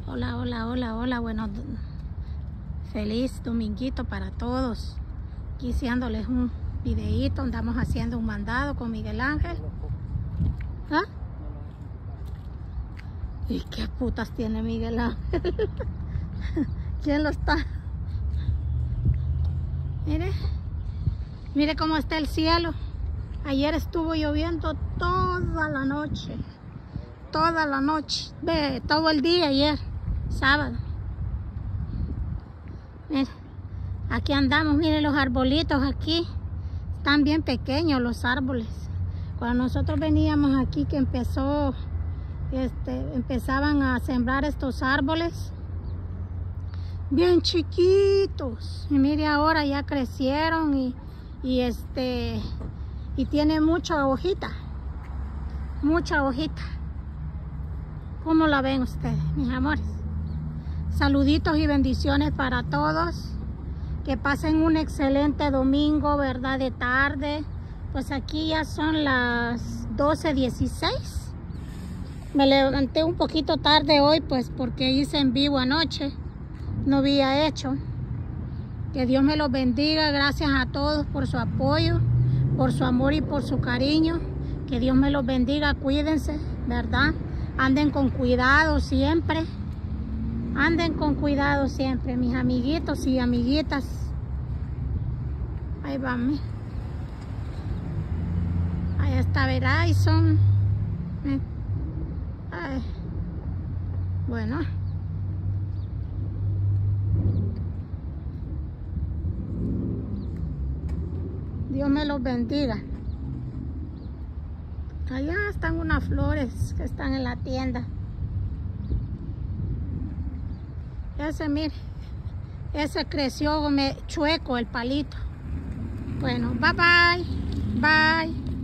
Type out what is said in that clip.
Hola, hola, hola, hola, bueno, feliz dominguito para todos. Aquí haciéndoles un videíto, andamos haciendo un mandado con Miguel Ángel. ¿Ah? ¿Y qué putas tiene Miguel Ángel? ¿Quién lo está? Mire, mire cómo está el cielo. Ayer estuvo lloviendo toda la noche. Toda la noche. Ve, todo el día ayer, sábado. Mire, aquí andamos, miren los arbolitos aquí. Están bien pequeños los árboles. Cuando nosotros veníamos aquí que empezaban a sembrar estos árboles bien chiquitos. Y mire ahora ya crecieron y tiene mucha hojita. Mucha hojita. ¿Cómo la ven ustedes, mis amores? Saluditos y bendiciones para todos. Que pasen un excelente domingo, ¿verdad? De tarde. Pues aquí ya son las 12:16. Me levanté un poquito tarde hoy, pues porque hice en vivo anoche. No había hecho. Que Dios me los bendiga. Gracias a todos por su apoyo, por su amor y por su cariño. Que Dios me los bendiga. Cuídense, ¿verdad? Anden con cuidado siempre. Anden con cuidado siempre, mis amiguitos y amiguitas. Ahí van. Ahí está Verizon. Ay. Bueno. Dios me los bendiga. Allá están unas flores que están en la tienda. Ese, mire, ese creció chueco el palito. Bueno, bye bye. Bye.